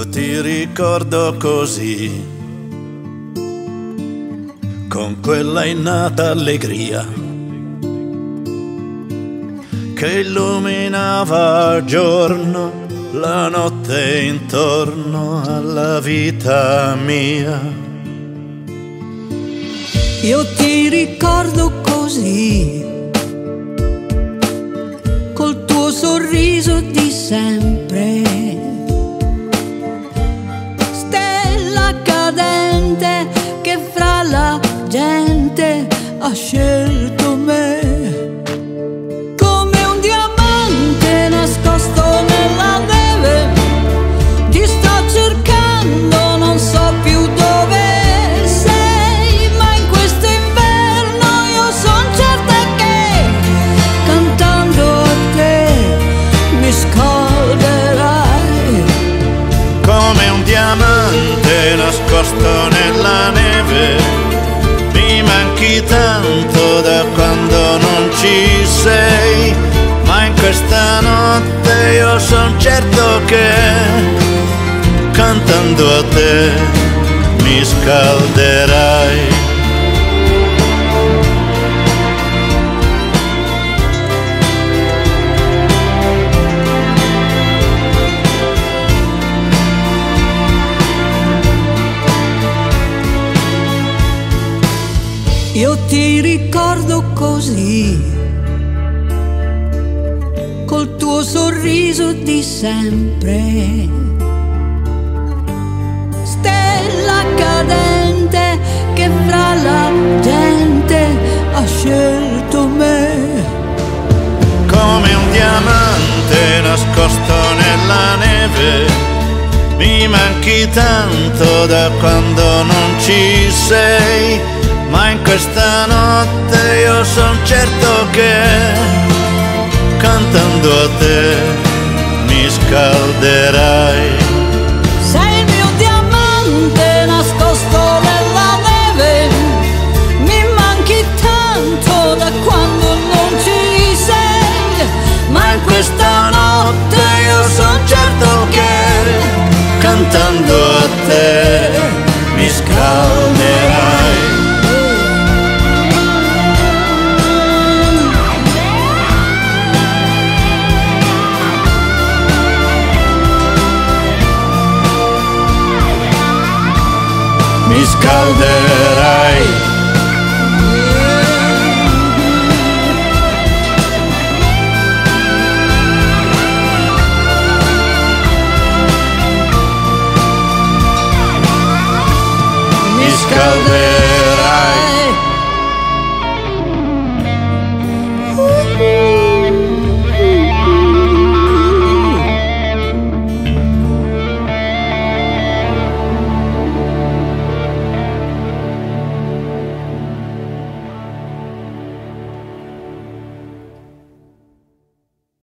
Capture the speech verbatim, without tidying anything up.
Io ti ricordo così, con quella innata allegria che illuminava il giorno, la notte intorno alla vita mia. Io ti ricordo così, col tuo sorriso di sempre, stella cadente che fra la gente ha scelto me, come un diamante nascosto nella neve. Ti sto cercando, non so più dove sei, ma in questo inverno io son certa che cantando a te mi scalderai. Come un diamante nascosto nella neve, mi manchi tanto da quando non ci sei, ma in questa notte io son certo che cantando a te mi scalderai. Io ti ricordo così, col tuo sorriso di sempre, stella cadente che fra la gente ha scelto me. Come un diamante nascosto nella neve, mi manchi tanto da quando non ci sei, ma in questa notte io son certo che cantando a te mi scalderai. Sei il mio diamante nascosto nella neve, mi manchi tanto da quando non ci sei, ma in questa notte io son certo che Cantando a te mi scalderai. Mi scalderai. Mi scalderai.